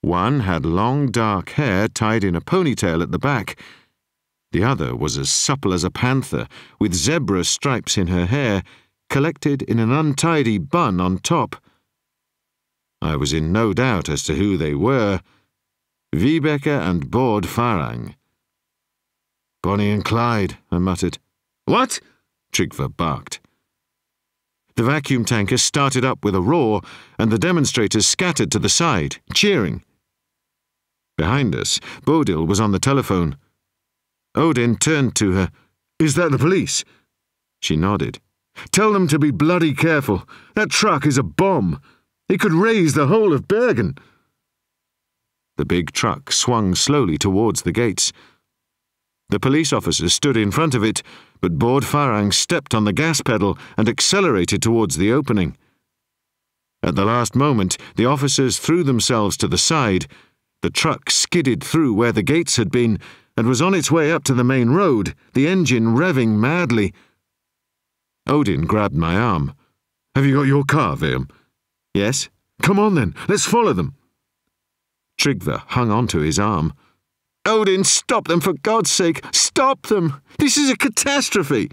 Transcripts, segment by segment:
One had long dark hair tied in a ponytail at the back. The other was as supple as a panther, with zebra stripes in her hair, collected in an untidy bun on top. I was in no doubt as to who they were. Vibeke and Bård Farang. "Bonnie and Clyde," I muttered. "What?" Tryggve barked. The vacuum tanker started up with a roar, and the demonstrators scattered to the side, cheering. Behind us, Bodil was on the telephone. Odin turned to her. "Is that the police?" She nodded. "Tell them to be bloody careful. That truck is a bomb. It could raise the whole of Bergen." The big truck swung slowly towards the gates. The police officers stood in front of it, but Bård Farang stepped on the gas pedal and accelerated towards the opening. At the last moment, the officers threw themselves to the side. The truck skidded through where the gates had been and was on its way up to the main road, the engine revving madly. Odin grabbed my arm. "Have you got your car, Virm?" "Yes." "Come on then, let's follow them." Tryggve hung onto his arm. "Odin, stop them, for God's sake! Stop them! This is a catastrophe!"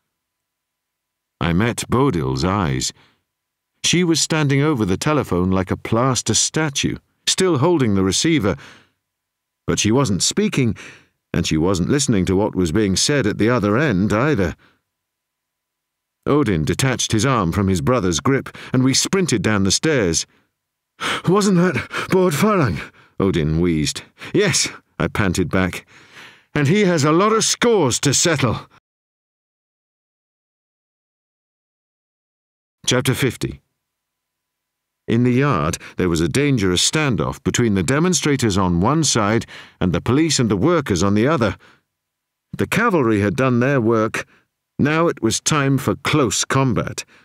I met Bodil's eyes. She was standing over the telephone like a plaster statue, still holding the receiver. But she wasn't speaking, and she wasn't listening to what was being said at the other end either. Odin detached his arm from his brother's grip, and we sprinted down the stairs. "Wasn't that Bård Farang?" Odin wheezed. "Yes," I panted back. "And he has a lot of scores to settle." Chapter 50. In the yard, there was a dangerous standoff between the demonstrators on one side and the police and the workers on the other. The cavalry had done their work. Now it was time for close combat.